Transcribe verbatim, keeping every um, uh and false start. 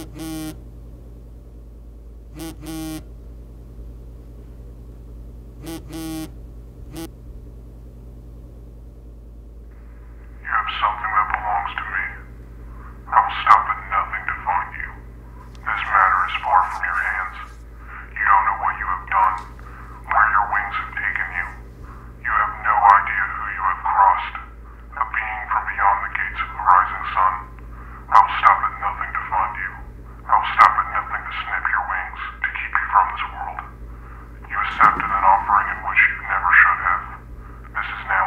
You have something that belongs to me. I will stop at nothing to find you. This matter is far from your hands. You don't know what you have done, where your wings have taken you. You have no idea who you have crossed. A being from beyond the gates of the rising sun. I will stop at nothing to find you. I will stop at nothing to snip your wings, to keep you from this world. You accepted an offering in which you never should have. This is now